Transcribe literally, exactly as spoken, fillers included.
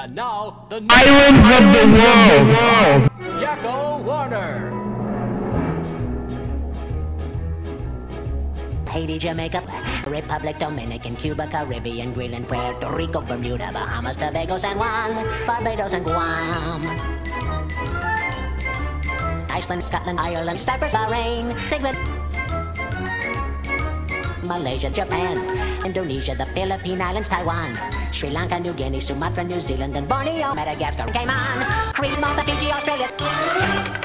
And now, the Islands of the world! Yakko Warner! Haiti, Jamaica, Republic, Dominican, Cuba, Caribbean, Greenland, Puerto Rico, Bermuda, Bahamas, Tobago, San Juan, Barbados, and Guam. Iceland, Scotland, Ireland, Cyprus, Bahrain, England, Malaysia, Japan, Indonesia, the Philippine Islands, Taiwan, Sri Lanka, New Guinea, Sumatra, New Zealand, and Borneo, Madagascar, Cayman, Crete, Malta, Fiji, Australia.